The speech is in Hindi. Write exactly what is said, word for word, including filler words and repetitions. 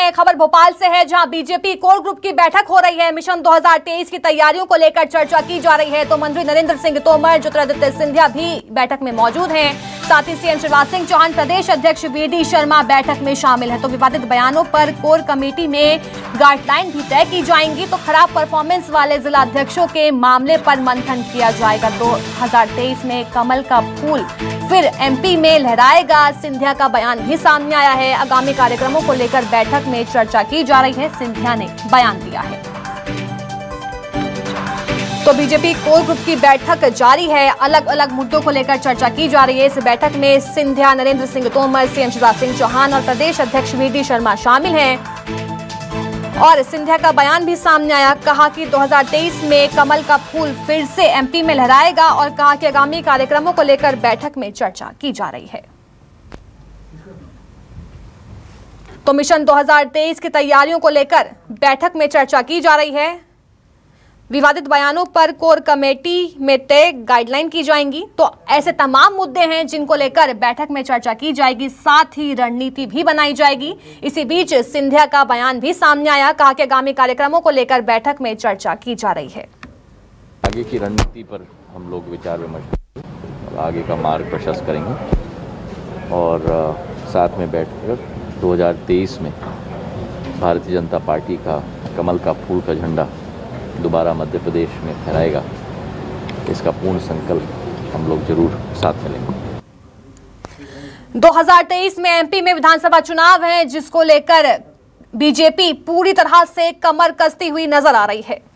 हैं, खबर भोपाल से है, जहां बीजेपी कोर ग्रुप की बैठक हो रही है। मिशन दो हज़ार तेईस की तैयारियों को लेकर चर्चा की जा रही है। तो मंत्री नरेंद्र सिंह तोमर, ज्योतिरादित्य सिंधिया भी बैठक में मौजूद हैं। साथ ही सीएम शिवराज सिंह चौहान, प्रदेश अध्यक्ष वी डी शर्मा बैठक में शामिल है। तो विवादित बयानों पर कोर कमेटी में गाइडलाइन भी तय की जाएंगी। तो खराब परफॉर्मेंस वाले जिला अध्यक्षों के मामले पर मंथन किया जाएगा। दो हज़ार तेईस में कमल का फूल फिर एमपी में लहराएगा। सिंधिया का बयान भी सामने आया है। आगामी कार्यक्रमों को लेकर बैठक में चर्चा की जा रही है। सिंधिया ने बयान दिया है। तो बीजेपी कोर ग्रुप की बैठक जारी है। अलग अलग मुद्दों को लेकर चर्चा की जा रही है। इस बैठक में सिंधिया, नरेंद्र सिंह तोमर, सीएम शिवराज सिंह चौहान और प्रदेश अध्यक्ष वी डी शर्मा शामिल हैं। और सिंधिया का बयान भी सामने आया। कहा कि दो हज़ार तेईस में कमल का फूल फिर से एमपी में लहराएगा और कहा कि आगामी कार्यक्रमों को लेकर बैठक में चर्चा की जा रही है। तो मिशन दो हज़ार तेईस की तैयारियों को लेकर बैठक में चर्चा की जा रही है। विवादित बयानों पर कोर कमेटी में तय गाइडलाइन की जाएंगी। तो ऐसे तमाम मुद्दे हैं जिनको लेकर बैठक में चर्चा की जाएगी। साथ ही रणनीति भी बनाई जाएगी। इसी बीच सिंधिया का बयान भी सामने आया। कहा कि आगामी कार्यक्रमों को लेकर बैठक में चर्चा की जा रही है। आगे की रणनीति पर हम लोग विचार विमर्श और आगे का मार्ग प्रशस्त करेंगे और साथ में बैठकर दो हज़ार तेईस में भारतीय जनता पार्टी का कमल का फूल का झंडा दोबारा मध्य प्रदेश में फहराएगा। इसका पूर्ण संकल्प हम लोग जरूर साथ में लेंगे। दो हज़ार तेईस में एमपी में विधानसभा चुनाव है, जिसको लेकर बीजेपी पूरी तरह से कमर कसती हुई नजर आ रही है।